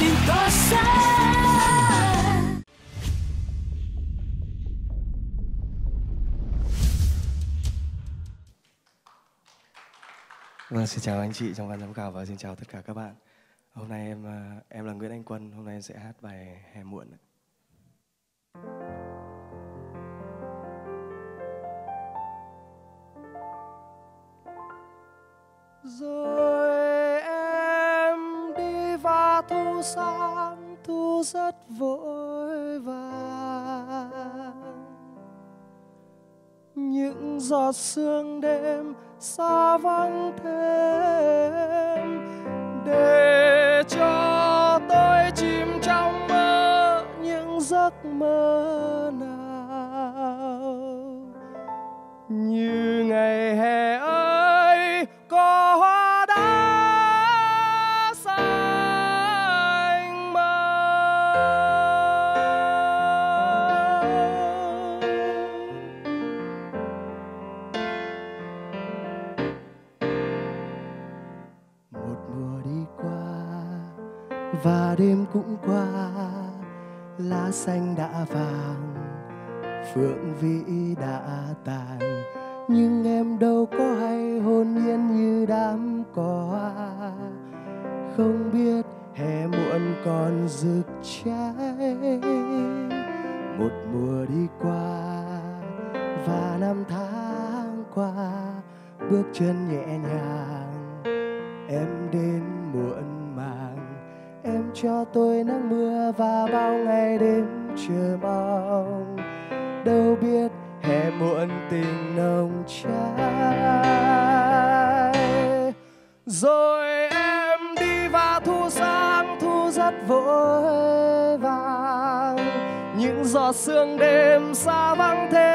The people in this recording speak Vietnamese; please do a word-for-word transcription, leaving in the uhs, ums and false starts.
đừng có xa. Vâng, xin chào anh chị trong ban giám khảo và xin chào tất cả các bạn. Hôm nay em em là Nguyễn Anh Quân, hôm nay em sẽ hát bài Hè Muộn. Rồi em đi và thu sang, thu rất vội vàng. Những giọt sương đêm xa vắng thêm, để cho tôi chìm trong mơ những giấc mơ nào. Như ngày hè ơi có hoa đá xanh mơ. Một mùa đi qua và đêm cũng qua, lá xanh đã vàng, phượng vĩ đã tàn, nhưng em đâu có hay hồn nhiên như đám cỏ. Không biết hè muộn còn rực cháy. Một mùa đi qua và năm tháng qua, bước chân nhẹ nhàng em đến muộn màng. Em cho tôi nắng mưa và bao ngày đêm chờ mong. Đâu biết hè muộn tình nồng cháy. Rồi em đi và thu sang, thu rất vội vàng. Những giọt sương đêm xa vắng thế,